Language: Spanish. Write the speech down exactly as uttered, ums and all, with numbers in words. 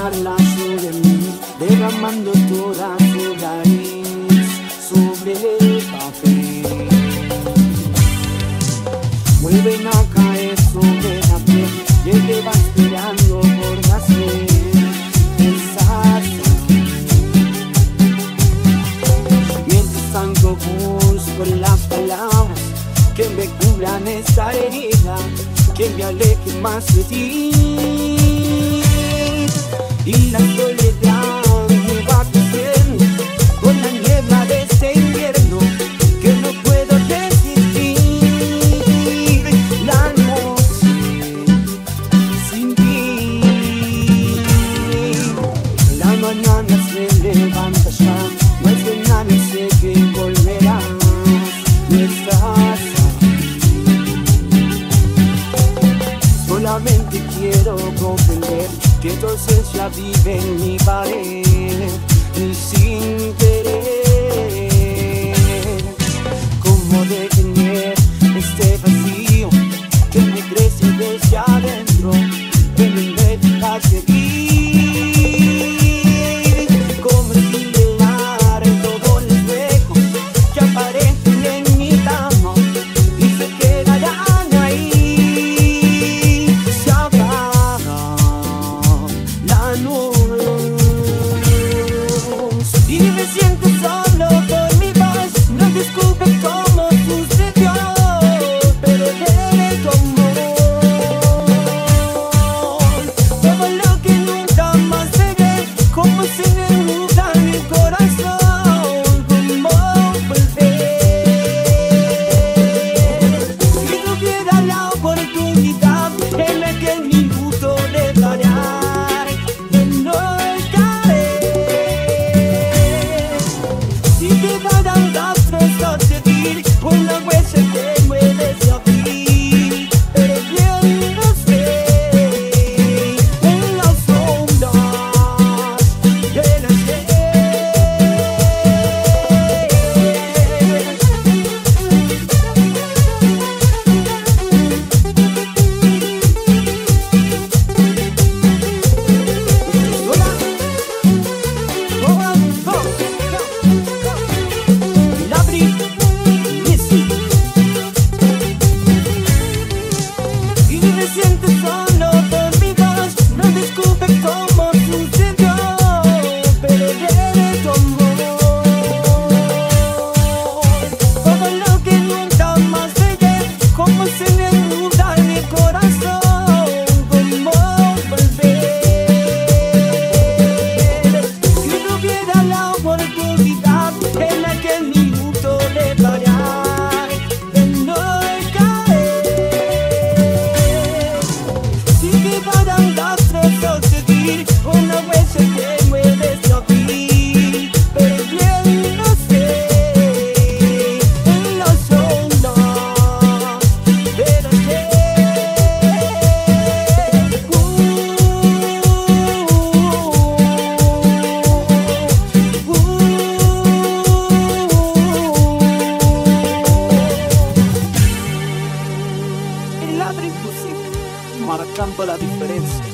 burlarla sobre mí, derramando toda su raíz sobre el papel. Vuelven a caer sobre la piel y él te va esperando por nacer. Estás aquí. Mientras tanto busco las palabras que me cubran esta herida, que me aleje más de ti. Y la soledad me va creciendo con la niebla de este invierno que no puedo resistir. La noche sin ti, la mañana se levanta ya, no es de nadie, sé que volverás, no estás aquí. Solamente quiero comprender que entonces ya vive en mi pared y sin querer, cómo detener este vacío que me crece desde adentro, que no me deja seguir, cómo estirar todos los huecos que aparecen en mi cama y se quedarán ahí. Se apaga la luz y me siento solo por mi voz. No descubro cómo sucedió, pero eres tu amor. Todo lo que nunca más veré, como se me nubla el corazón, cómo volver. Si tuviera la oportunidad en aquel minuto de parar, de no caer, si te quedan rastros a seguir, una huella que mueves a abrir, pero bien no sé, en las sombras de la y me siento solo por mi voz. No descubro cómo sucedió, pero eres tu amor. Todo lo que nunca más veré, como se me nubla el corazón, cómo volver. Si tuviera la oportunidad en aquel minuto de parar, de no caer, si te quedan rastros a seguir, una huella que mueves a abrir, pero bien no sé, en las ondas de la El Ladri Music, marcando la diferencia.